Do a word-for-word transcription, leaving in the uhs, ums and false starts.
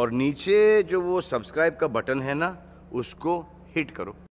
और नीचे जो वो सब्सक्राइब का बटन है ना, उसको हिट करो।